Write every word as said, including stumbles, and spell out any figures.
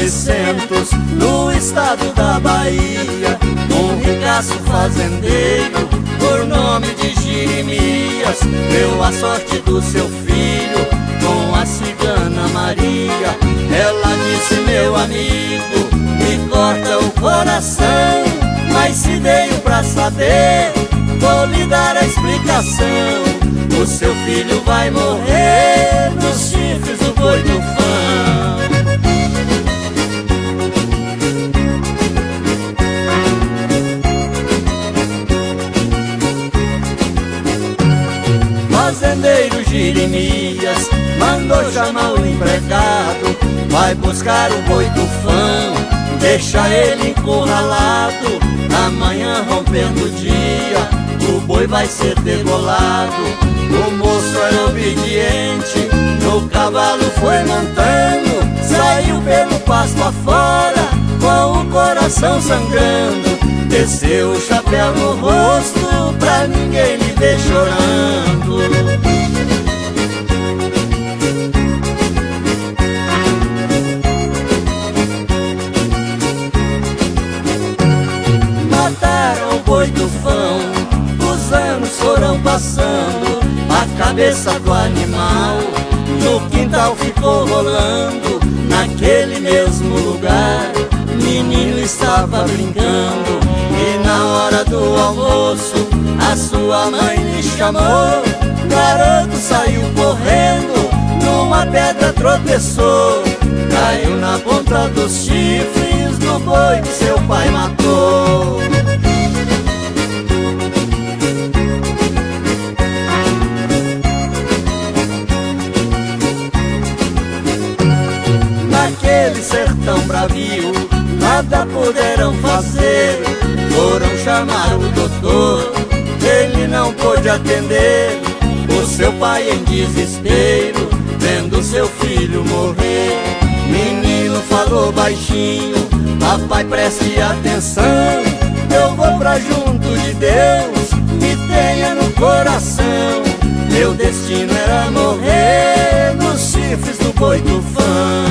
novecentos, no estado da Bahia, um ricaço fazendeiro, por nome de Jeremias, deu a sorte do seu filho com a cigana Maria. Ela disse: meu amigo, me corta o coração, mas se veio pra saber, vou lhe dar a explicação. O seu filho vai morrer nos chifres do boi do fão. Fazendeiro Jeremias mandou chamar o empregado, vai buscar o boi do fão, deixa ele encurralado. Amanhã, rompendo o dia, o boi vai ser degolado. O moço era obediente, no cavalo foi montando, saiu pelo pasto afora, com o coração sangrando. Desceu o chapéu no rosto, pra ninguém lhe ver chorando. Mataram o boi do fão, os anos foram passando, a cabeça do animal no quintal ficou rolando. Naquele mesmo lugar, menino estava brincando, e na hora do almoço a sua mãe lhe chamou. Garoto saiu correndo, numa pedra tropeçou, caiu na ponta dos chifres do boi que seu pai matou. Naquele sertão bravio, nada puderam fazer, foram chamar o doutor, ele não pôde atender. O seu pai em desespero, vendo seu filho morrer, menino falou baixinho: papai, preste atenção, eu vou pra junto de Deus, me tenha no coração. Meu destino era morrer nos chifres do boi do fão.